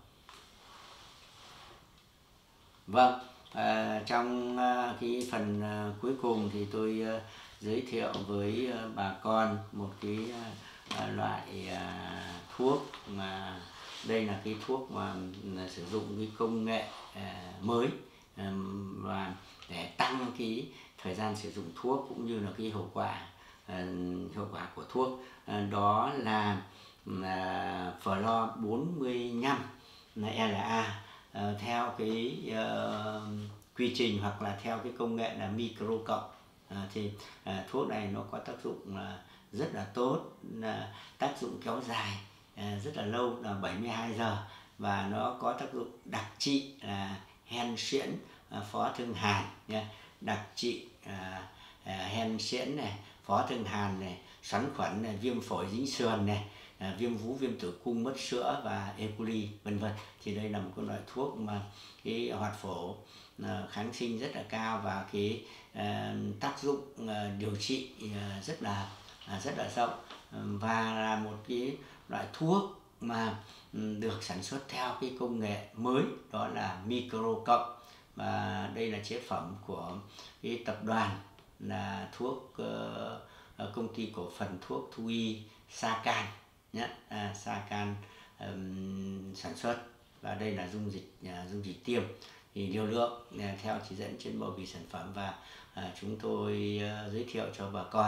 S1: Vâng, à, trong uh, cái phần uh, cuối cùng thì tôi uh, giới thiệu với uh, bà con một cái uh, loại uh, thuốc mà đây là cái thuốc mà uh, sử dụng cái công nghệ uh, mới um, và để tăng cái thời gian sử dụng thuốc cũng như là cái hiệu quả uh, hiệu quả của thuốc. Uh, đó là uh, Flor bốn mươi lăm là L A uh, theo cái uh, quy trình hoặc là theo cái công nghệ là micro cộng. Uh, thì uh, thuốc này nó có tác dụng uh, rất là tốt, uh, tác dụng kéo dài uh, rất là lâu là bảy mươi hai giờ, và nó có tác dụng đặc trị là hen suyễn, uh, phó thương hàn nha, đặc trị uh, uh, hen suyễn này, phó thương hàn này, xoắn khuẩn này, viêm phổi dính sườn này, à, viêm vú, viêm tử cung, mất sữa và E. coli vân vân. Thì đây là một cái loại thuốc mà cái hoạt phổ à, kháng sinh rất là cao và cái à, tác dụng à, điều trị à, rất là à, rất là rộng, và là một cái loại thuốc mà um, được sản xuất theo cái công nghệ mới, đó là micro cộng. Và đây là chế phẩm của cái tập đoàn là thuốc uh, công ty cổ phần thuốc thú y Sacan nhé, à, Sacan um, sản xuất. Và đây là dung dịch uh, dung dịch tiêm thì liều lượng uh, theo chỉ dẫn trên bao bì sản phẩm. Và uh, chúng tôi uh, giới thiệu cho bà con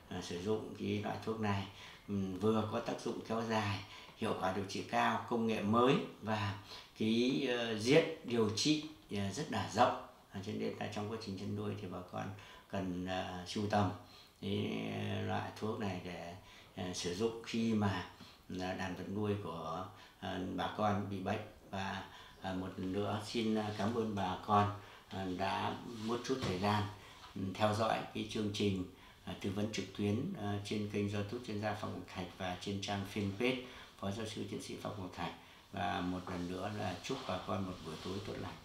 S1: uh, sử dụng cái loại thuốc này um, vừa có tác dụng kéo dài, hiệu quả điều trị cao, công nghệ mới và cái uh, diện điều trị uh, rất là rộng. Cho nên là trong quá trình chăn nuôi thì bà con cần uh, sưu tầm cái loại thuốc này để uh, sử dụng khi mà uh, đàn vật nuôi của uh, bà con bị bệnh. Và uh, một lần nữa xin cảm ơn bà con uh, đã một chút thời gian um, theo dõi cái chương trình uh, tư vấn trực tuyến uh, trên kênh YouTube chuyên gia Phạm Ngọc Thạch và trên trang fanpage Phó Giáo sư Tiến sĩ Phạm Ngọc Thạch. Và một lần nữa là chúc bà con một buổi tối tốt lành.